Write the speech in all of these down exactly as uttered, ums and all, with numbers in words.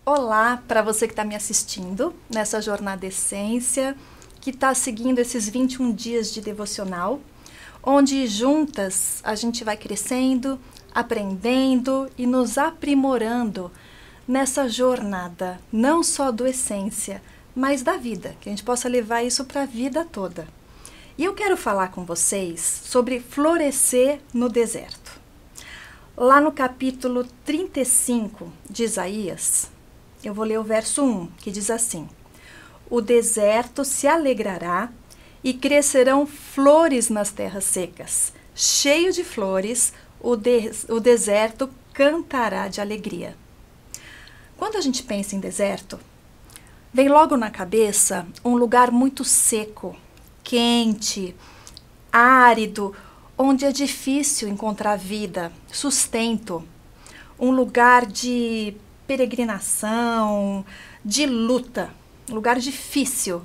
Olá para você que está me assistindo nessa jornada Essência, que está seguindo esses vinte e um dias de devocional, onde juntas a gente vai crescendo, aprendendo e nos aprimorando nessa jornada, não só do Essência, mas da vida, que a gente possa levar isso para a vida toda. E eu quero falar com vocês sobre florescer no deserto. Lá no capítulo trinta e cinco de Isaías, eu vou ler o verso um, que diz assim: o deserto se alegrará e crescerão flores nas terras secas. Cheio de flores, o, de o deserto cantará de alegria. Quando a gente pensa em deserto, vem logo na cabeça um lugar muito seco, quente, árido, onde é difícil encontrar vida, sustento, um lugar de peregrinação, de luta, um lugar difícil.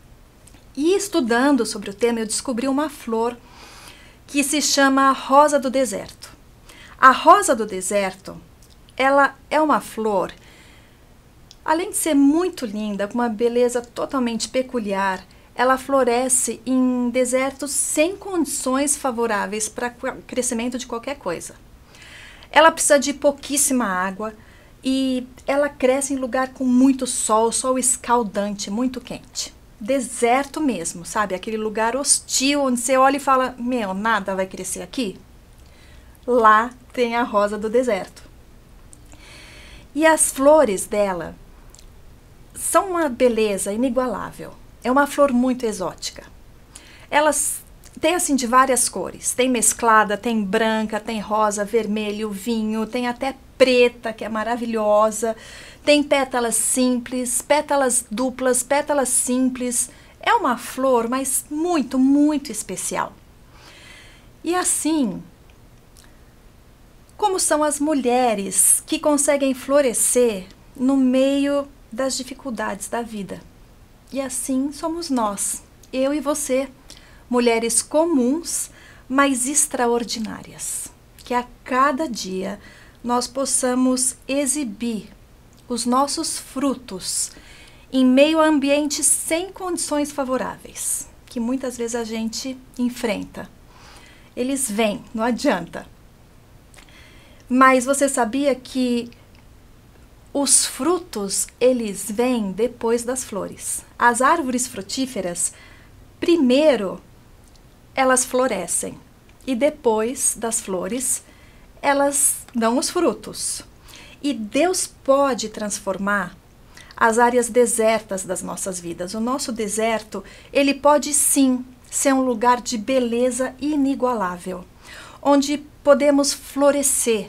E estudando sobre o tema, eu descobri uma flor que se chama rosa do deserto. A rosa do deserto, ela é uma flor, além de ser muito linda, com uma beleza totalmente peculiar, ela floresce em desertos sem condições favoráveis para o crescimento de qualquer coisa. Ela precisa de pouquíssima água e ela cresce em lugar com muito sol, sol escaldante, muito quente. Deserto mesmo, sabe? Aquele lugar hostil onde você olha e fala, meu, nada vai crescer aqui. Lá tem a rosa do deserto. E as flores dela são uma beleza inigualável. É uma flor muito exótica. Elas têm assim de várias cores. Tem mesclada, tem branca, tem rosa, vermelho, vinho, tem até preta, que é maravilhosa. Tem pétalas simples, pétalas duplas, pétalas simples. É uma flor, mas muito, muito especial. E assim, como são as mulheres que conseguem florescer no meio das dificuldades da vida. E assim somos nós, eu e você, mulheres comuns, mas extraordinárias. Que a cada dia nós possamos exibir os nossos frutos em meio a ambientes sem condições favoráveis, que muitas vezes a gente enfrenta. Eles vêm, não adianta. Mas você sabia que os frutos, eles vêm depois das flores. As árvores frutíferas, primeiro, elas florescem. E depois das flores, elas dão os frutos. E Deus pode transformar as áreas desertas das nossas vidas. O nosso deserto, ele pode sim ser um lugar de beleza inigualável, onde podemos florescer,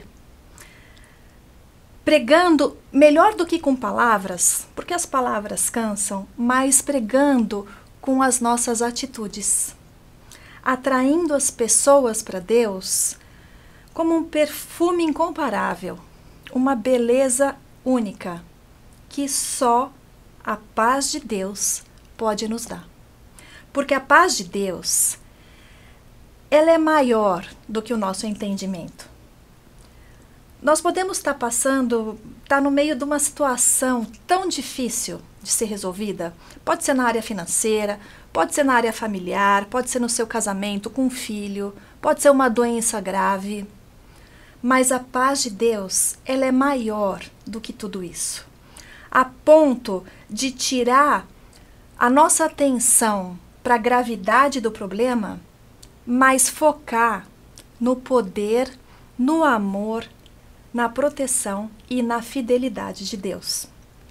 pregando melhor do que com palavras, porque as palavras cansam, mas pregando com as nossas atitudes, atraindo as pessoas para Deus como um perfume incomparável, uma beleza única, que só a paz de Deus pode nos dar. Porque a paz de Deus, ela é maior do que o nosso entendimento. Nós podemos estar passando, estar no meio de uma situação tão difícil de ser resolvida. Pode ser na área financeira, pode ser na área familiar, pode ser no seu casamento com um filho, pode ser uma doença grave. Mas a paz de Deus, ela é maior do que tudo isso. A ponto de tirar a nossa atenção para a gravidade do problema, mas focar no poder, no amor, na proteção e na fidelidade de Deus.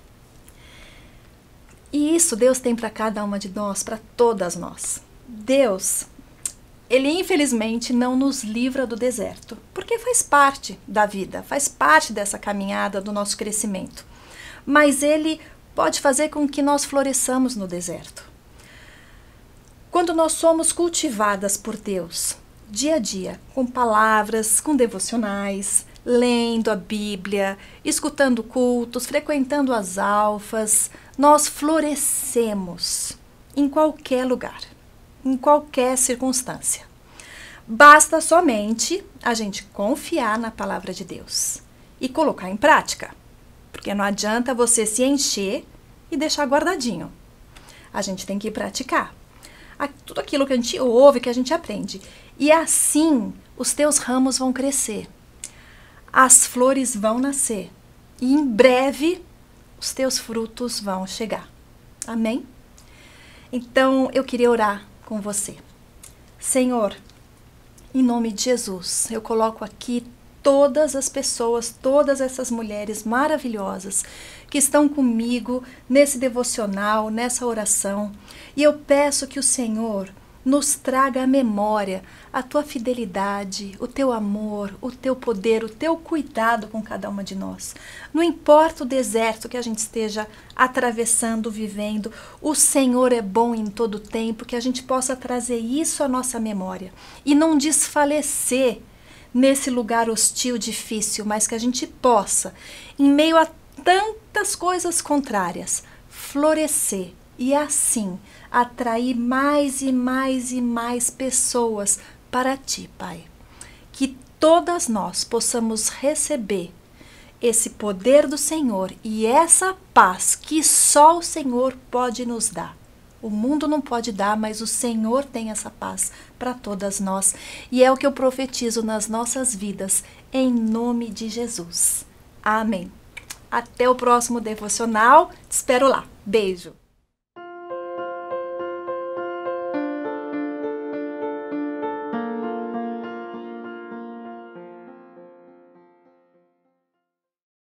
E isso Deus tem para cada uma de nós, para todas nós. Deus, Ele infelizmente não nos livra do deserto, porque faz parte da vida, faz parte dessa caminhada do nosso crescimento. Mas Ele pode fazer com que nós floresçamos no deserto. Quando nós somos cultivadas por Deus, dia a dia, com palavras, com devocionais, lendo a Bíblia, escutando cultos, frequentando as alfas, nós florescemos em qualquer lugar, em qualquer circunstância. Basta somente a gente confiar na palavra de Deus e colocar em prática. Porque não adianta você se encher e deixar guardadinho. A gente tem que praticar. Tudo aquilo que a gente ouve, que a gente aprende. E assim, os teus ramos vão crescer. As flores vão nascer. E em breve, os teus frutos vão chegar. Amém? Então, eu queria orar com você. Senhor, em nome de Jesus, eu coloco aqui todas as pessoas, todas essas mulheres maravilhosas que estão comigo nesse devocional, nessa oração. E eu peço que o Senhor nos traga à memória a tua fidelidade, o teu amor, o teu poder, o teu cuidado com cada uma de nós. Não importa o deserto que a gente esteja atravessando, vivendo, o Senhor é bom em todo tempo, que a gente possa trazer isso à nossa memória e não desfalecer nesse lugar hostil, difícil, mas que a gente possa, em meio a tantas coisas contrárias, florescer e assim atrair mais e mais e mais pessoas para ti, Pai. Que todas nós possamos receber esse poder do Senhor e essa paz que só o Senhor pode nos dar. O mundo não pode dar, mas o Senhor tem essa paz para todas nós. E é o que eu profetizo nas nossas vidas, em nome de Jesus. Amém. Até o próximo devocional. Te espero lá. Beijo.